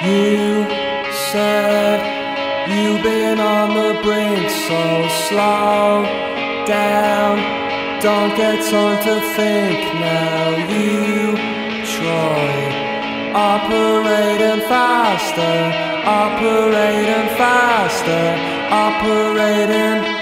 You said you've been on the brink, so slow down, don't get time to think. Now you try operating faster, operating faster, operating